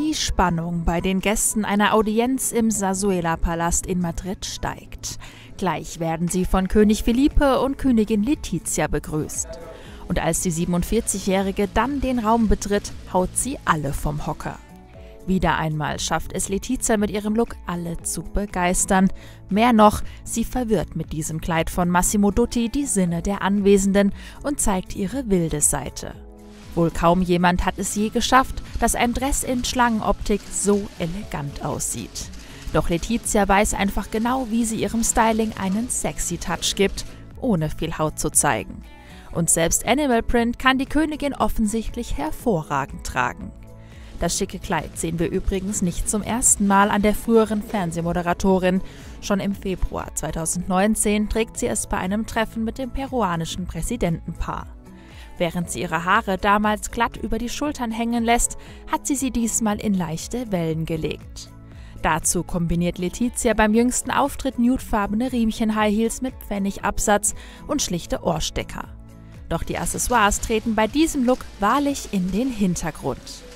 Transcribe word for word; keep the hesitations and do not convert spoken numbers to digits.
Die Spannung bei den Gästen einer Audienz im Zarzuela-Palast in Madrid steigt. Gleich werden sie von König Felipe und Königin Letizia begrüßt. Und als die siebenundvierzigjährige dann den Raum betritt, haut sie alle vom Hocker. Wieder einmal schafft es Letizia mit ihrem Look, alle zu begeistern. Mehr noch, sie verwirrt mit diesem Kleid von Massimo Dutti die Sinne der Anwesenden und zeigt ihre wilde Seite. Wohl kaum jemand hat es je geschafft, dass ein Dress in Schlangenoptik so elegant aussieht. Doch Letizia weiß einfach genau, wie sie ihrem Styling einen sexy Touch gibt, ohne viel Haut zu zeigen. Und selbst Animal Print kann die Königin offensichtlich hervorragend tragen. Das schicke Kleid sehen wir übrigens nicht zum ersten Mal an der früheren Fernsehmoderatorin. Schon im Februar zweitausendneunzehn trägt sie es bei einem Treffen mit dem peruanischen Präsidentenpaar. Während sie ihre Haare damals glatt über die Schultern hängen lässt, hat sie sie diesmal in leichte Wellen gelegt. Dazu kombiniert Letizia beim jüngsten Auftritt nudefarbene Riemchen-High Heels mit Pfennigabsatz und schlichte Ohrstecker. Doch die Accessoires treten bei diesem Look wahrlich in den Hintergrund.